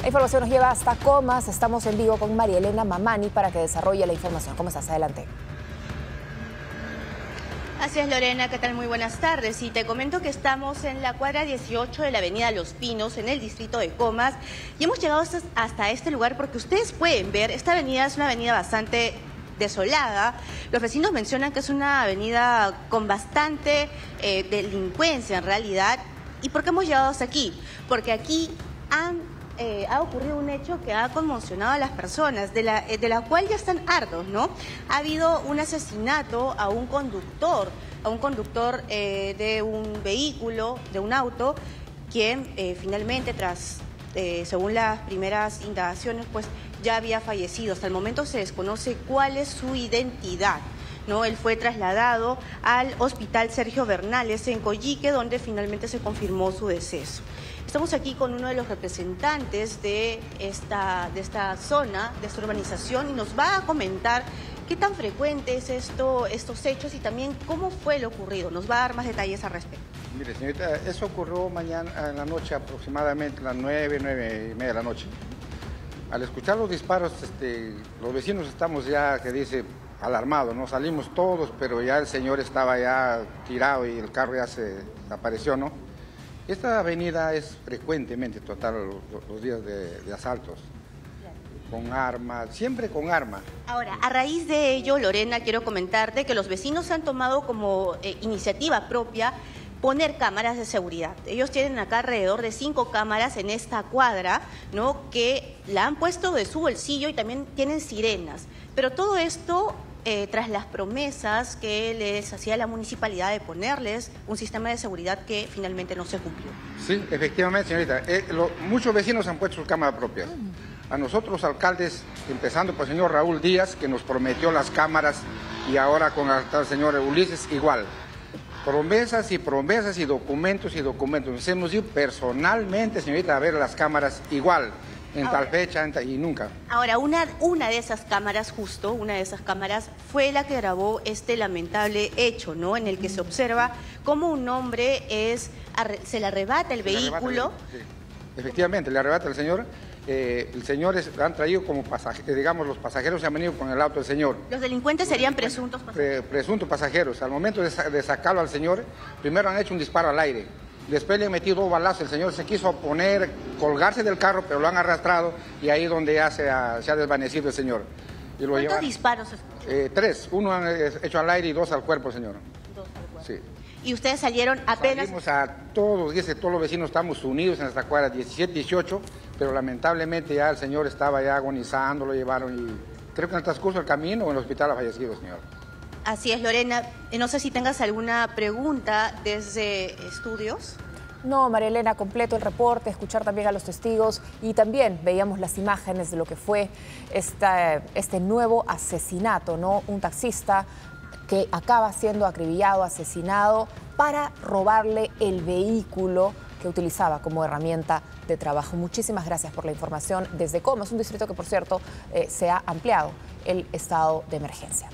La información nos lleva hasta Comas. Estamos en vivo con María Elena Mamani para que desarrolle la información. ¿Cómo estás? Adelante. Así es, Lorena, ¿qué tal? Muy buenas tardes. Y te comento que estamos en la cuadra 18 de la avenida Los Pinos, en el distrito de Comas, y hemos llegado hasta este lugar porque ustedes pueden ver, esta avenida es una avenida bastante desolada. Los vecinos mencionan que es una avenida con bastante delincuencia en realidad. ¿Y por qué hemos llegado hasta aquí? Porque aquí ha ocurrido un hecho que ha conmocionado a las personas, de la cual ya están hartos, ¿no? Ha habido un asesinato a un conductor de un vehículo, de un auto, quien finalmente, según las primeras indagaciones, pues ya había fallecido. Hasta el momento se desconoce cuál es su identidad, ¿no? Él fue trasladado al Hospital Sergio Bernales en Coyique, donde finalmente se confirmó su deceso. Estamos aquí con uno de los representantes de esta zona, de esta urbanización, y nos va a comentar qué tan frecuente es estos hechos y también cómo fue lo ocurrido. Nos va a dar más detalles al respecto. Mire, señorita, eso ocurrió mañana en la noche, aproximadamente a las 9:30 de la noche. Al escuchar los disparos, los vecinos estamos ya, que dice, alarmados, ¿no? Salimos todos, pero ya el señor estaba ya tirado y el carro ya se desapareció, ¿no? Esta avenida es frecuentemente total los días de asaltos, con armas, siempre con armas. Ahora, a raíz de ello, Lorena, quiero comentarte que los vecinos han tomado como iniciativa propia poner cámaras de seguridad. Ellos tienen acá alrededor de 5 cámaras en esta cuadra, ¿no?, que la han puesto de su bolsillo y también tienen sirenas. Pero todo esto tras las promesas que les hacía la municipalidad de ponerles un sistema de seguridad que finalmente no se cumplió. Sí, efectivamente, señorita. Muchos vecinos han puesto sus cámaras propias. A nosotros, alcaldes, empezando por el señor Raúl Díaz, que nos prometió las cámaras, y ahora con el señor Ulises, igual. Promesas y promesas y documentos y documentos. Nos hemos ido personalmente, señorita, a ver las cámaras igual. En tal fecha y nunca. Ahora, una de esas cámaras, fue la que grabó este lamentable hecho, ¿no? En el que se observa cómo un hombre se le arrebata el vehículo. Sí. Efectivamente, le arrebata el señor. El señor han traído como pasajeros, digamos, los pasajeros se han venido con el auto del señor. Los delincuentes serían presuntos pasajeros. Presuntos pasajeros. Al momento de sacarlo al señor, primero han hecho un disparo al aire. Después le han metido 2 balazos, el señor se quiso poner, colgarse del carro, pero lo han arrastrado y ahí donde ya se ha desvanecido el señor. Y ¿Cuántos disparos? 3, 1 han hecho al aire y 2 al cuerpo, señor. 2 al cuerpo. Sí. ¿Y ustedes salieron apenas? Salimos a todos los vecinos estamos unidos en esta cuadra 17, 18, pero lamentablemente ya el señor estaba ya agonizando, lo llevaron y creo que en el transcurso del camino o en el hospital ha fallecido, señor. Así es, Lorena. No sé si tengas alguna pregunta desde estudios. No, María Elena, completo el reporte, escuchar también a los testigos y también veíamos las imágenes de lo que fue este nuevo asesinato, ¿no? Un taxista que acaba siendo acribillado, asesinado para robarle el vehículo que utilizaba como herramienta de trabajo. Muchísimas gracias por la información desde Comas, un distrito que, por cierto, se ha ampliado el estado de emergencia.